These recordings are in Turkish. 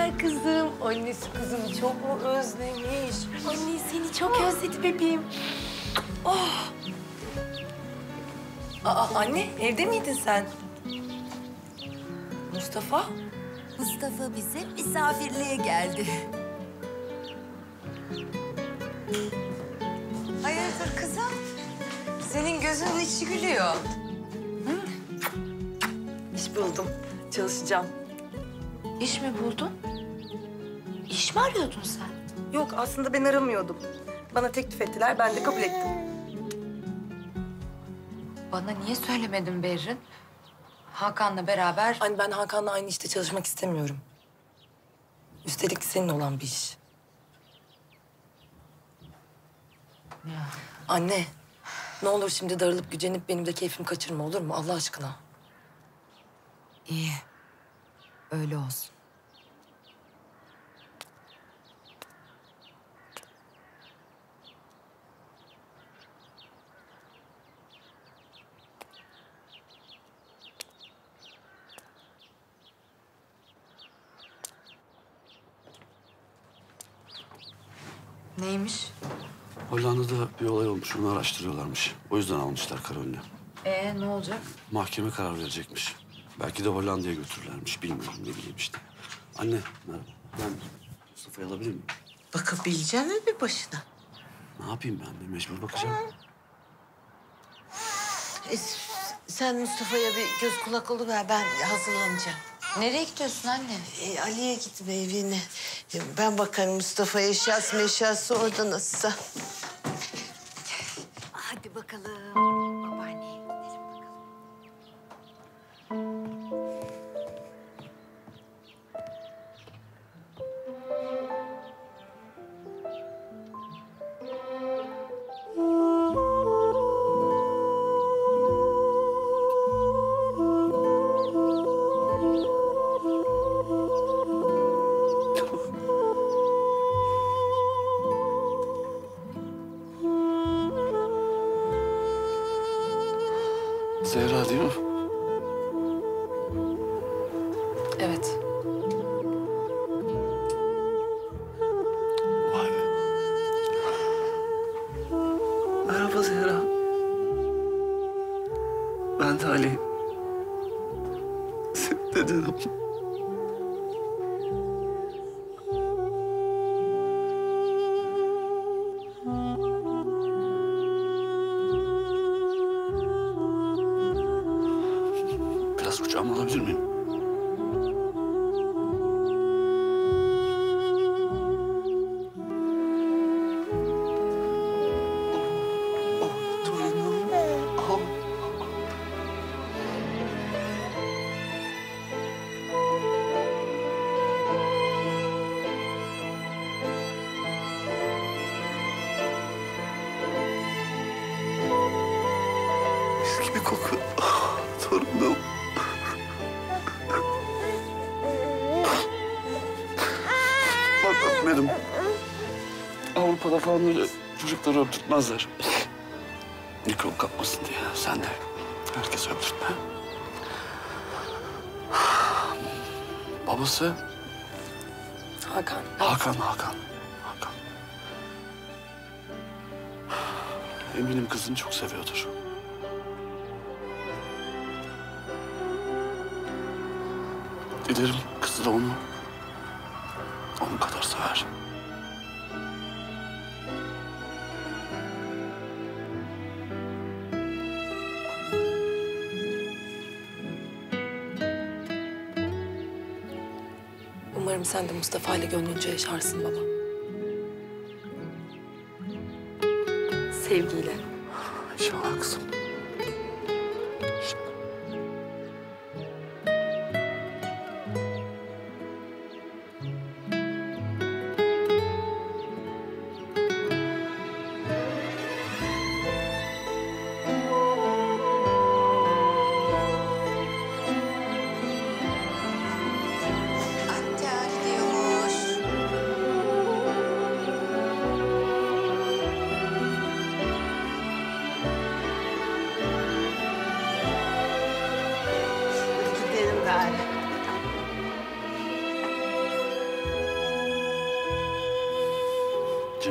güzel kızım. Annesi kızım çok mu özlemiş? Anne seni çok özledi bebeğim. Oh. Anne evde miydin sen? Mustafa? Mustafa bize misafirliğe geldi. Hayırdır kızım? Senin gözünün içi gülüyor. Hı? İş buldum. Çalışacağım. İş mi buldun? İş mi arıyordun sen? Yok, aslında ben aramıyordum. Bana teklif ettiler, ben de kabul ettim. Bana niye söylemedin Berrin? Hakan'la beraber... Anne ben Hakan'la aynı işte çalışmak istemiyorum. Üstelik senin olan bir iş. Ya. Anne, ne olur şimdi darılıp gücenip benim de keyfimi kaçırma olur mu Allah aşkına? İyi. Öyle olsun. Neymiş? Hollanda'da bir olay olmuş, onu araştırıyorlarmış. O yüzden almışlar Karolin'i. Ne olacak? Mahkeme karar verecekmiş. Belki de Hollanda'ya götürürlermiş, bilmiyorum ne bileyim işte. Anne, merhaba. Ben Mustafa'yı alabilir miyim? Bakabilecek mi bir başına? Ne yapayım ben de, mecbur bakacağım. E, sen Mustafa'ya bir göz kulak oluver, ben hazırlanacağım. Nereye gidiyorsun anne? Ali'ye gitme evine. Ben bakarım Mustafa'ya eşyası meşyası orada nasılsa. Hadi bakalım. Babaanneye gidelim bakalım. Zehra değil mi? Evet. Vay be. Merhaba Zehra. Ben de Ali. Senin dedenim. Biraz kucağıma alabilir miyim? Torunum. Oh. Mis gibi koku. Torunum. Bak öpmedim. Avrupa'da falan öyle çocukları öptürtmezler. Mikrop kapmasın diye. Sen de herkes öptürtme. Babası Hakan. Hakan. Eminim kızını çok seviyordur. Dilerim kızı da onu onun kadar sever. Umarım sen de Mustafa ile gönlünce yaşarsın baba. Sevgiyle. İnşallah kızım. Hatta gidiyormuş.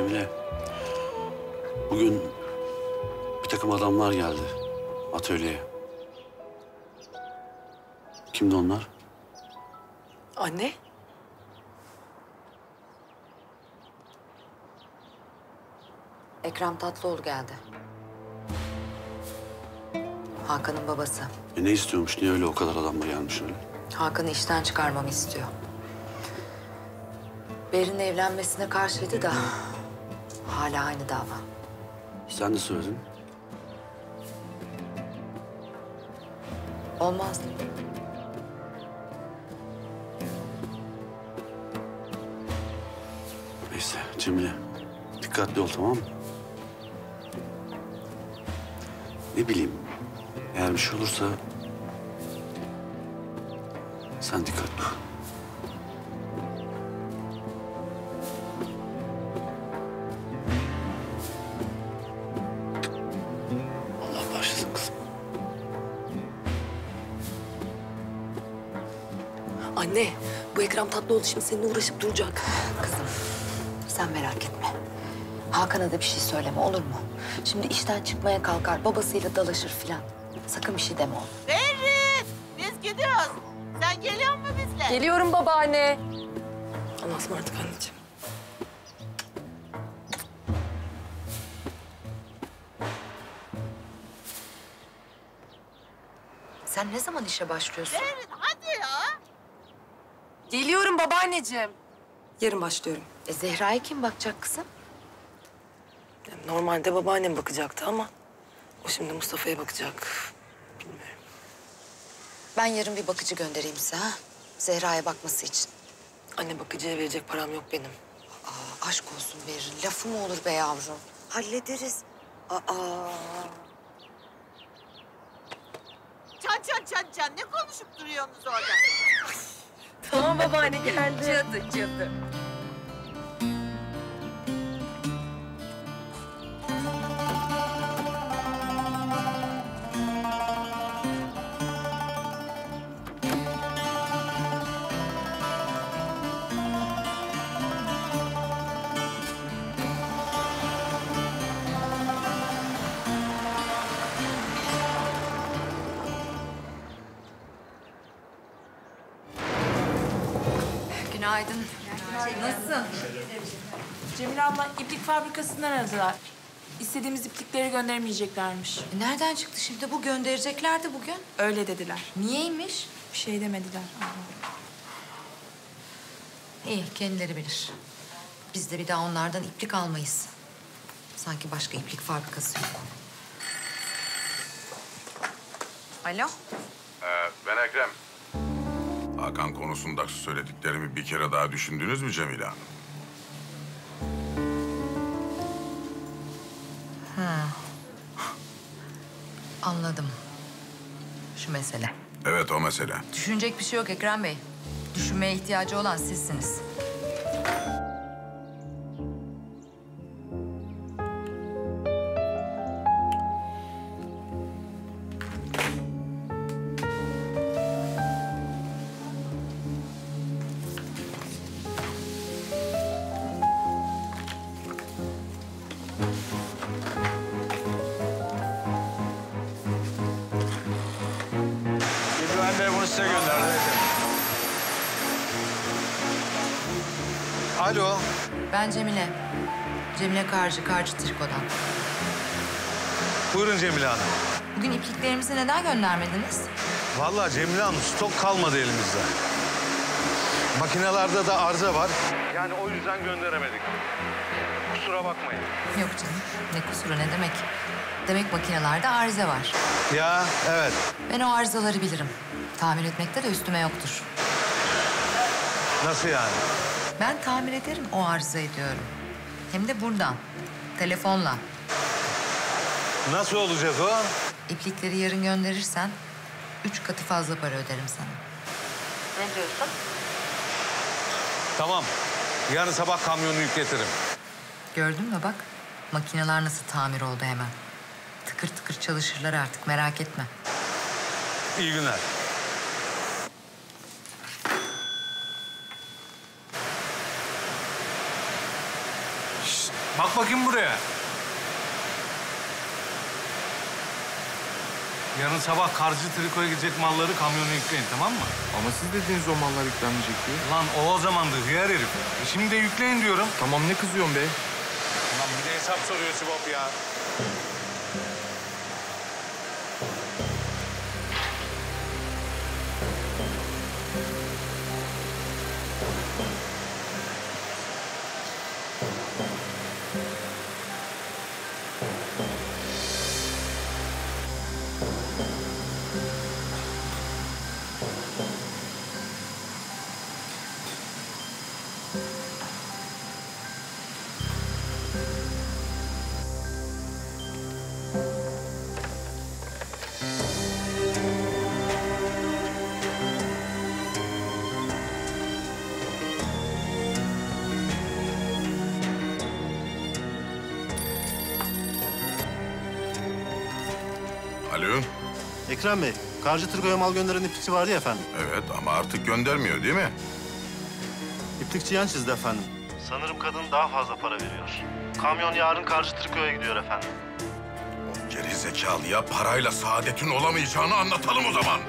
Cemile, bugün bir takım adamlar geldi atölyeye. Kimdi onlar? Anne? Ekrem Tatlıoğlu geldi. Hakan'ın babası. Ne istiyormuş? Niye öyle o kadar adamla gelmiş öyle? Hakan'ı işten çıkarmamı istiyor. Berin'le evlenmesine karşıydı da hala aynı dava. Sen de söyledin. Olmaz. Neyse Cemile, dikkatli ol, tamam mı? Ne bileyim, eğer bir şey olursa sen dikkatli ol. Allah bağışlasın kızım. Anne, bu Ekrem Tatlıoğlu şimdi seninle uğraşıp duracak. Kızım sen merak etme. Hakan'a da bir şey söyleme, olur mu? Şimdi işten çıkmaya kalkar, babasıyla dalaşır filan. Sakın bir şey deme oğlum. Berrin, biz gidiyoruz. Sen geliyor musun bizle? Geliyorum babaanne. Allah'a ısmarladık anneciğim. Sen ne zaman işe başlıyorsun? Berrin hadi ya. Geliyorum babaanneciğim. Yarın başlıyorum. Zehra'ya kim bakacak kızım? Yani normalde babaannem bakacaktı ama o şimdi Mustafa'ya bakacak. Bilmiyorum. Ben yarın bir bakıcı göndereyim size ha. Zehra'ya bakması için. Anne bakıcıya verecek param yok benim. Aa, aşk olsun Berrin. Lafı mı olur be yavrum? Hallederiz. Aa. Çan ne konuşup duruyorsunuz orada? Tamam babaanne geldi. Cadı. Günaydın. Nasılsın? Cemile abla iplik fabrikasından aradılar. İstediğimiz iplikleri göndermeyeceklermiş. Nereden çıktı şimdi bu? Göndereceklerdi bugün. Öyle dediler. Niyeymiş? Bir şey demediler abla. İyi, kendileri bilir. Biz de bir daha onlardan iplik almayız. Sanki başka iplik fabrikası yok. Alo? Ben Ekrem. Hakan konusunda söylediklerimi bir kere daha düşündünüz mü Cemile Hanım? Anladım. Şu mesele. Evet, o mesele. Düşünecek bir şey yok Ekrem Bey. Düşünmeye ihtiyacı olan sizsiniz. İbrahim Bey bunu size gönderdi. Alo. Ben Cemile. Cemile Karcı Triko'dan. Buyurun Cemile Hanım. Bugün ipliklerimizi neden göndermediniz? Vallahi Cemile Hanım stok kalmadı elimizde. Makinelerde de arıza var. Yani o yüzden gönderemedik. Kusura bakmayın. Yok canım. Ne kusuru ne demek? Demek makinelerde arıza var. Ya evet. Ben o arızaları bilirim. Tamir etmekte de üstüme yoktur. Nasıl yani? Ben tamir ederim o arızayı diyorum. Hem de buradan. Telefonla. Nasıl olacak o? İplikleri yarın gönderirsen 3 katı fazla para öderim sana. Ne diyorsun? Tamam. Yarın sabah kamyonu yükletirim. Gördün mü bak? Makineler nasıl tamir oldu hemen. Tıkır tıkır çalışırlar artık, merak etme. İyi günler. Bak bakayım buraya. Yarın sabah Karcı Triko'ya gidecek malları kamyona yükleyin, tamam mı? Ama siz dediniz o mallar yüklenmeyecek diye. Lan o zamandı hıyar herif. Şimdi de yükleyin diyorum. Tamam ne kızıyorsun be? Lan bir de hesap soruyor Sibop ya. Alo. Ekrem Bey, Karcı Triko'ya mal gönderen iplikçi vardı ya efendim. Evet ama artık göndermiyor değil mi? İplikçi yan çizdi efendim. Sanırım kadın daha fazla para veriyor. Kamyon yarın Karcı Triko'ya gidiyor efendim. O geri zekalıya parayla saadetin olamayacağını anlatalım o zaman.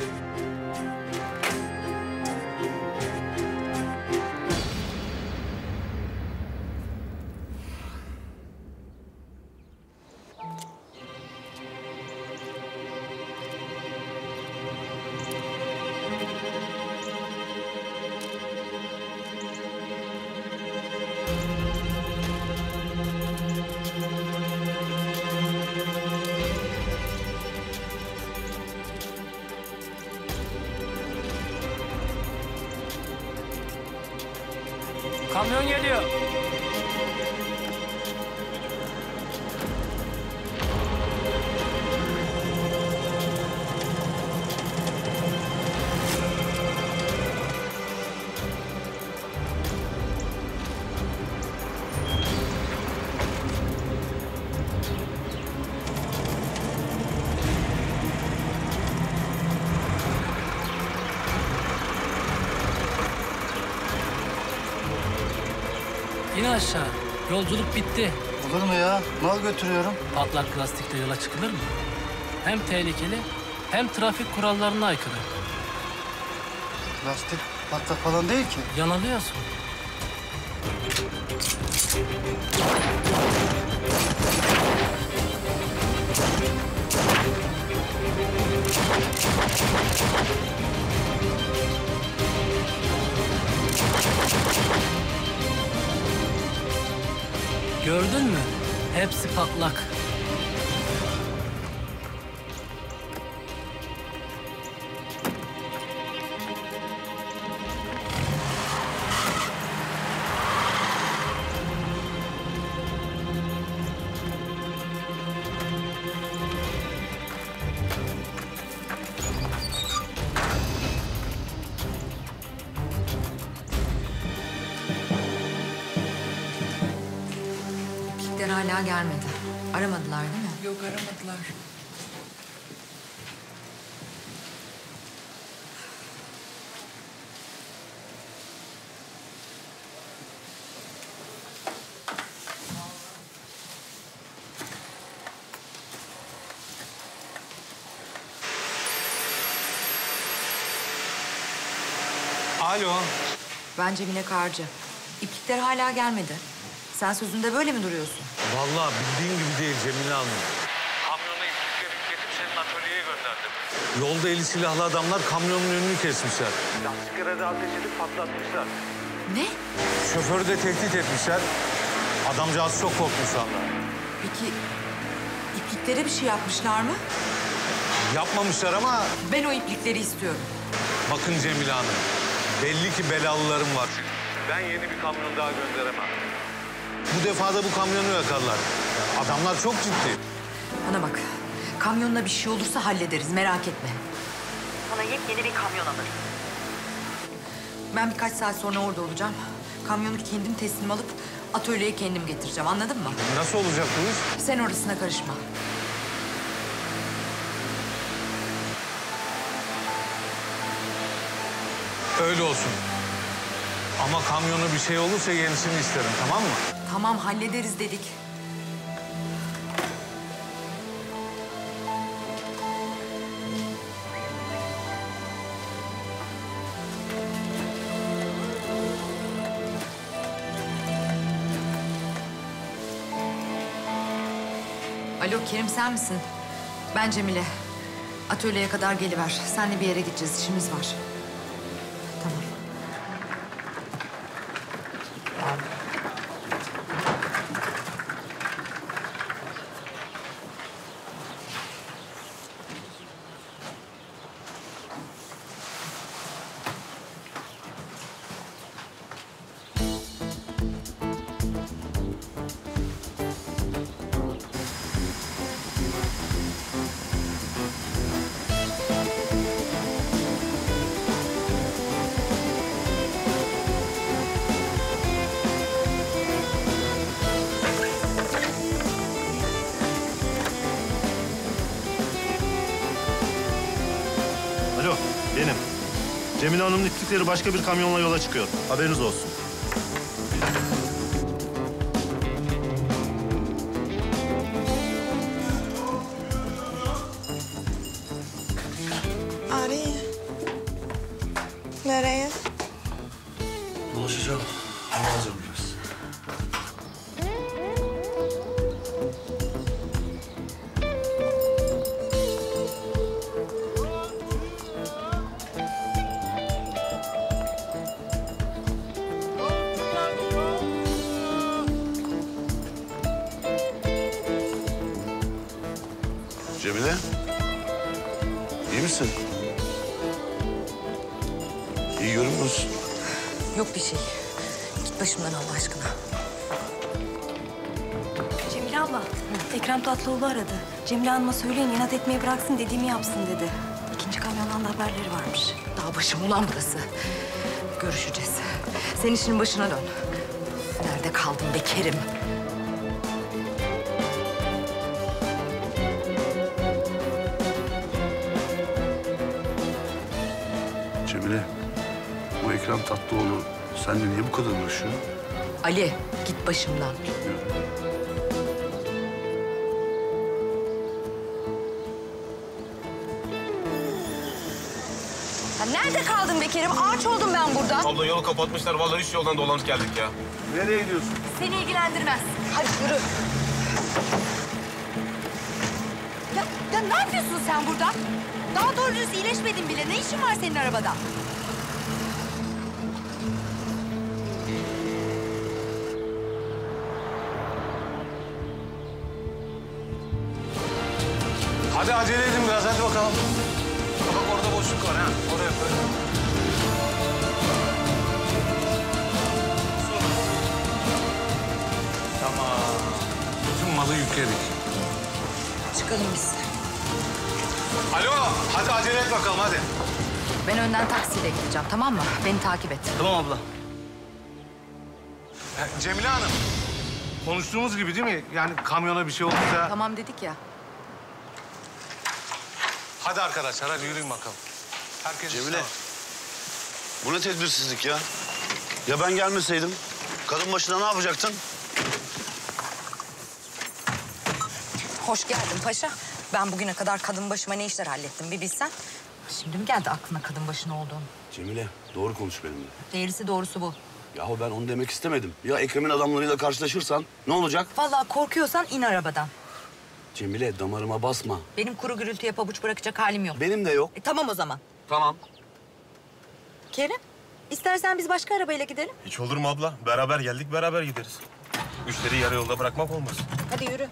Kamyon geliyor. İn aşağı. Yolculuk bitti. Olur mu ya? Mal götürüyorum. Patlak lastikle yola çıkılır mı? Hem tehlikeli hem trafik kurallarına aykırı. Lastik patlak falan değil ki. Yanılıyorsun. Gördün mü? Hepsi patlak. İplikler hala gelmedi. Aramadılar değil mi? Yok, aramadılar. Alo. Ben Cemile Karcı. İplikler hala gelmedi. Sen sözünde böyle mi duruyorsun? Vallahi bildiğin gibi değil Cemile Hanım. Kamyona iplikleri getirip senin atölyeye gönderdim. Yolda eli silahlı adamlar kamyonun önünü kesmişler. Lastiklere de ateş edip patlatmışlar. Ne? Şoförü de tehdit etmişler. Adamcağız çok korkmuş vallahi. Peki ipliklere bir şey yapmışlar mı? Yapmamışlar ama Ben o iplikleri istiyorum. bakın Cemile Hanım. Belli ki belalılarım var. Ben yeni bir kamyon daha gönderemem. Bu defa da bu kamyonu yakarlar. Adamlar çok ciddi. Bana bak. Kamyonla bir şey olursa hallederiz. Merak etme. Sana yepyeni bir kamyon alırım. Ben birkaç saat sonra orada olacağım. Kamyonu kendim teslim alıp atölyeye kendim getireceğim. Anladın mı? Nasıl olacak bu iş? Sen orasına karışma. Öyle olsun. Ama kamyona bir şey olursa yenisini isterim, tamam mı? Tamam, hallederiz dedik. Alo Kerim, sen misin? Ben Cemile. Atölyeye kadar geliver. Seninle bir yere gideceğiz, işimiz var. Tamam. Alo, benim. Cemile Hanım'ın iplikleri başka bir kamyonla yola çıkıyor. Haberiniz olsun. Arayın. Nereye? Dolaşacağım. Hava hazır biraz. Cemile, iyi misin? İyi görünmüyorsun. Yok bir şey. Git başımdan Allah aşkına. Cemile abla, Ekrem Tatlıoğlu aradı. Cemile Hanım'a söyleyin inat etmeyi bıraksın, dediğimi yapsın dedi. İkinci kamyondan da haberleri varmış. Dağ başım ulan burası. Görüşeceğiz. Sen işinin başına dön. Nerede kaldın be Kerim? Cemile, bu Ekrem Tatlıoğlu seninle niye bu kadar uğraşıyor? Ali, git başımdan. Ya nerede kaldın be Kerim? Ağaç oldum ben burada. Abla yolu kapatmışlar. Vallahi üst yoldan dolanıp geldik ya. Nereye gidiyorsun? Seni ilgilendirmez. Hadi yürü. Ya ne yapıyorsun sen burada? Daha doğru düz iyileşmedin bile. Ne işin var senin arabada? Hadi acele edin biraz, hadi bakalım. Bak orada boşluk var ha, oraya koy. Tamam. Bütün malı yükledik. Çıkalım biz. Alo, hadi acele et bakalım, hadi. Ben önden taksiyle gideceğim, tamam mı? Beni takip et. Tamam abla. Cemile Hanım, konuştuğumuz gibi değil mi? Yani kamyona bir şey olursa... Tamam dedik ya. Hadi arkadaşlar, hadi yürüyün bakalım. Herkes Cemile, işte bu ne tedbirsizlik ya? Ya ben gelmeseydim? Kadın başına ne yapacaktın? Hoş geldin paşa. Ben bugüne kadar kadın başıma ne işler hallettim bir bilsen. Şimdi mi geldi aklına kadın başına olduğunu? Cemile, doğru konuş benimle. Değerisi doğrusu bu. Yahu ben onu demek istemedim. Ya Ekrem'in adamlarıyla karşılaşırsan ne olacak? Vallahi korkuyorsan in arabadan. Cemile, damarıma basma. Benim kuru gürültüye pabuç bırakacak halim yok. Benim de yok. Tamam o zaman. Tamam. Kerim, istersen biz başka arabayla gidelim. Hiç olur mu abla? Beraber geldik, beraber gideriz. Müşteriyi yarı yolda bırakmak olmaz. Hadi yürü.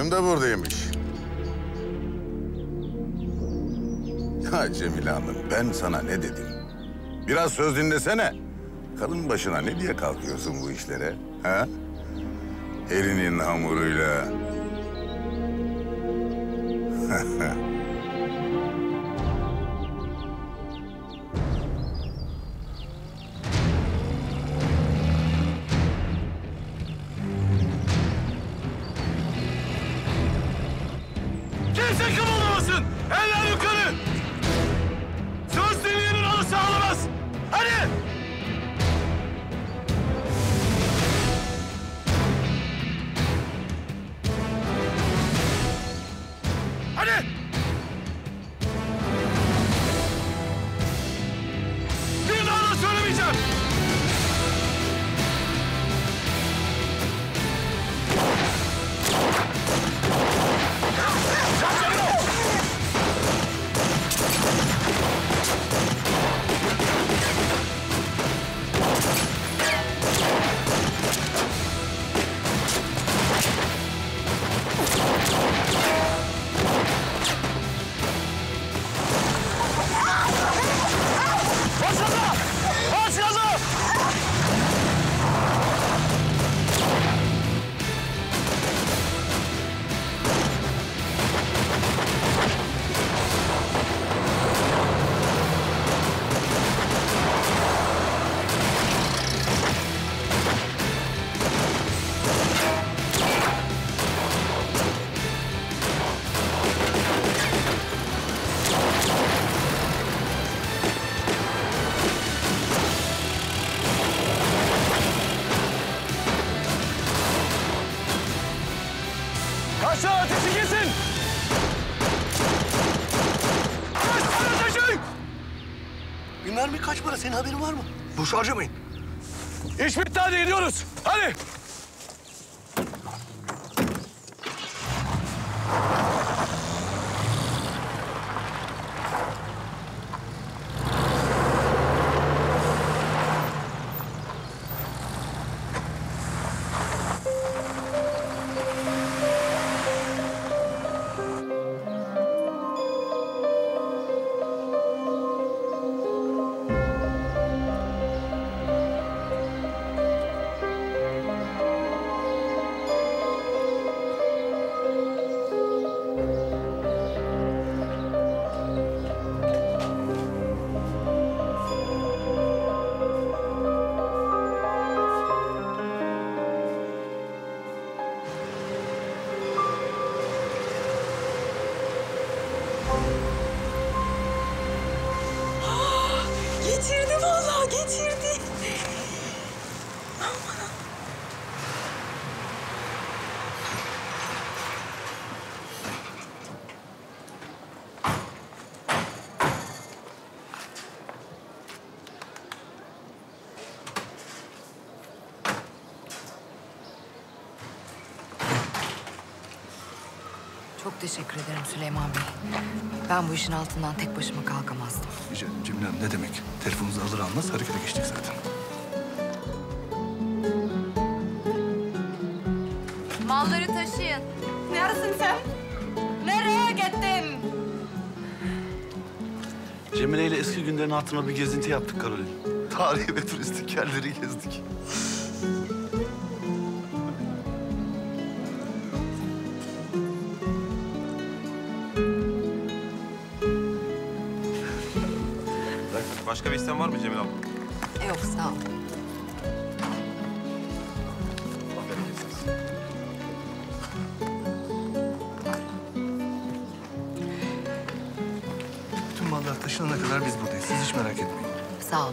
Karın da buradaymış. Ya Cemile Hanım, ben sana ne dedim? Biraz söz dinlesene. Karın başına ne diye kalkıyorsun bu işlere? Ha? Elinin hamuruyla. Kimse kımıldamasın! Eller yukarı! Söz dinleyenin alısı ağlamaz! Hadi! Hadi! Bir daha da söylemeyeceğim! Aşağı ateşi kesin! Ateşi! Bir mermi kaç para? Senin haberin var mı? Boş harcamayın. İş bitti, hadi gidiyoruz. Hadi! Getirdi vallahi, getirdi. Çok teşekkür ederim Süleyman Bey. Ben bu işin altından tek başıma kalkamazdım. Rica ederim Cemile Hanım, ne demek? Telefonunuzu alır almaz harekete geçtik zaten. Malları taşıyın. Neredesin sen? Nereye gittin? Cemile ile eski günlerin hatırına bir gezinti yaptık Karolin. Tarihi ve turistik yerleri gezdik. Başka bir isteğin var mı Cemil abla? Yok, sağ ol. Bütün mallar taşınana kadar biz buradayız. Siz hiç merak etmeyin. Sağ ol.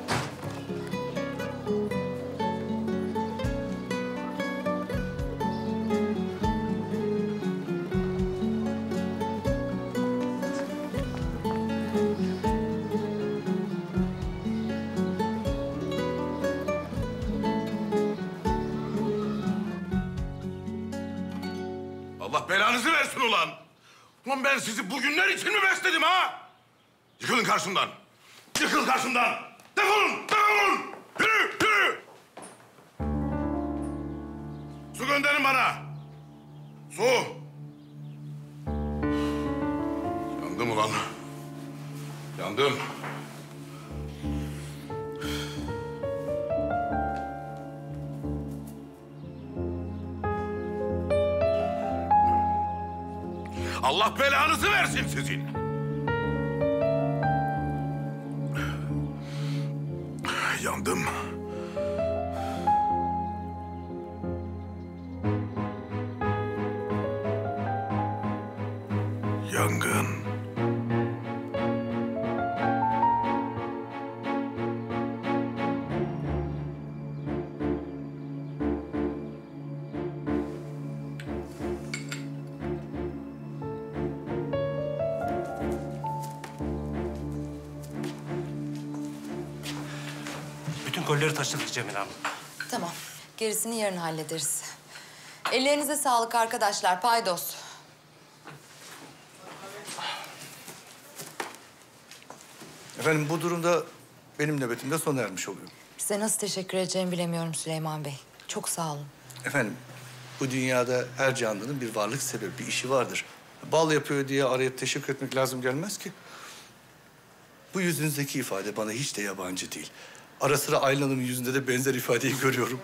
Allah belanızı versin ulan! Ulan ben sizi bugünler için mi besledim ha? Yıkılın karşımdan! Yıkıl karşımdan! Defolun! Defolun! Yürü! Yürü! Su gönderin bana! Su! Yandım. Allah belanızı versin sizin. Yandım. Yangın. Bütün kolleri taşıdık Cemile Hanım. Tamam. Gerisini yarın hallederiz. Ellerinize sağlık arkadaşlar. Paydos. Efendim bu durumda benim nöbetim de sona ermiş oluyor. Size nasıl teşekkür edeceğimi bilemiyorum Süleyman Bey. Çok sağ olun. Efendim bu dünyada her canlının bir varlık sebebi, bir işi vardır. Bal yapıyor diye arayıp teşekkür etmek lazım gelmez ki. Bu yüzünüzdeki ifade bana hiç de yabancı değil. Ara sıra Aylin Hanım'ın yüzünde de benzer ifadeyi görüyorum.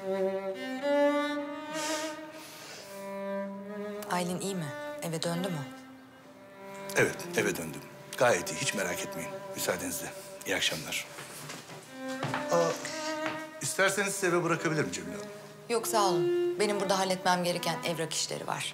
Aylin iyi mi? Eve döndü mü? Evet, eve döndüm. Gayet iyi, hiç merak etmeyin. Müsaadenizle. İyi akşamlar. İsterseniz size eve bırakabilirim Cemile Hanım. Yok sağ olun. Benim burada halletmem gereken evrak işleri var.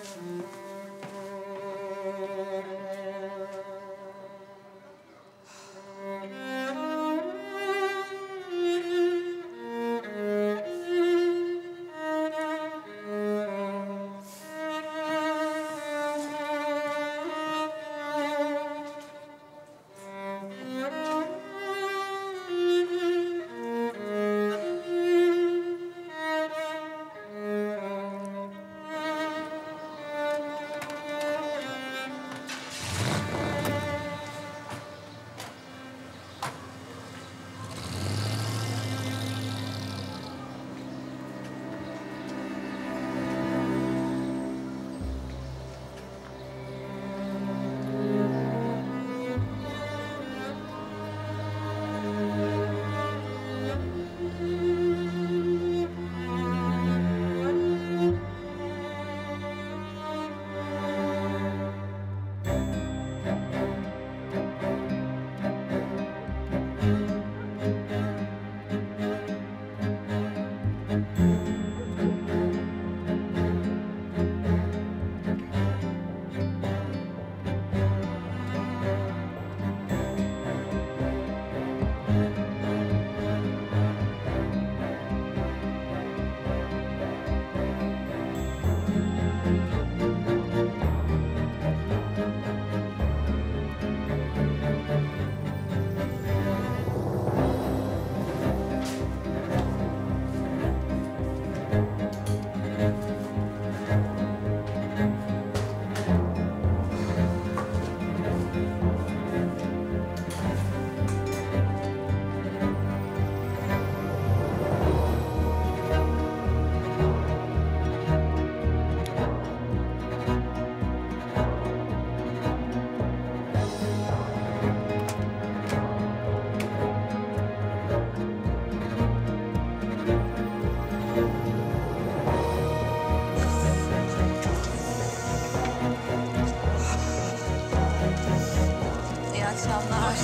İyi akşamlar.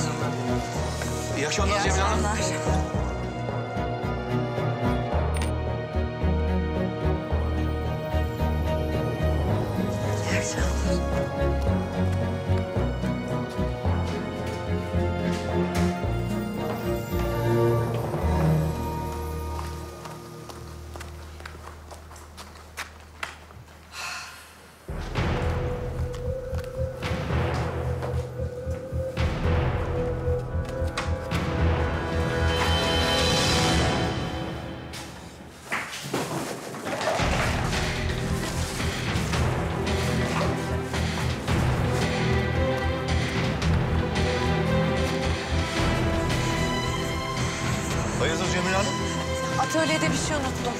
İyi akşamlar İyi Cemile Hanım. akşamlar. İyi akşamlar. Hayırdır Cemile Hanım? Atölyede bir şey unuttum.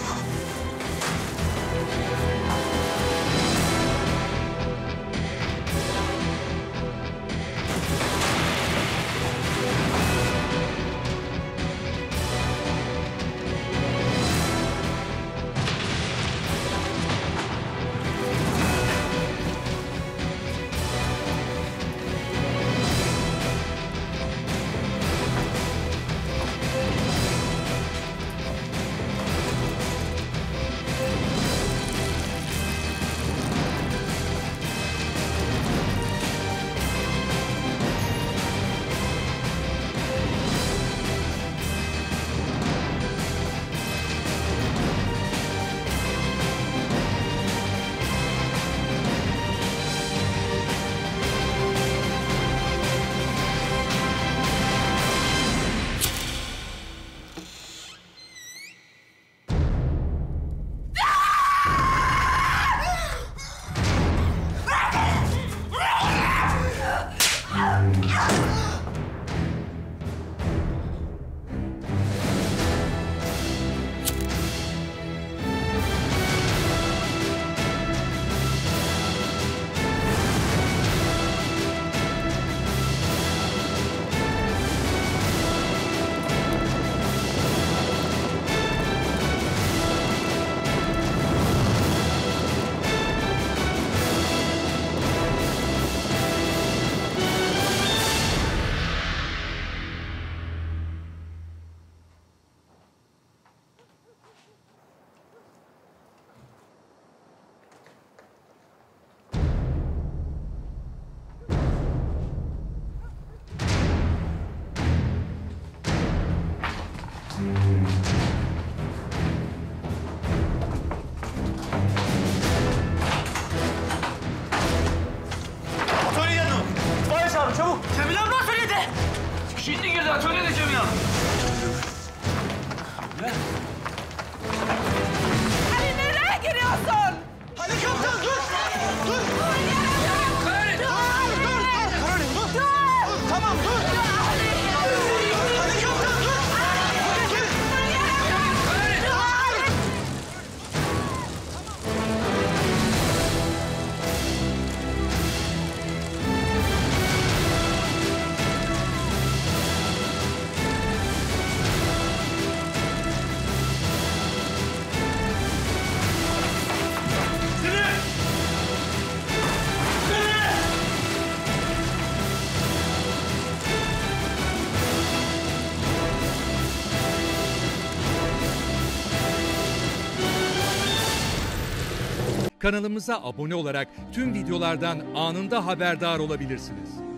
Kanalımıza abone olarak tüm videolardan anında haberdar olabilirsiniz.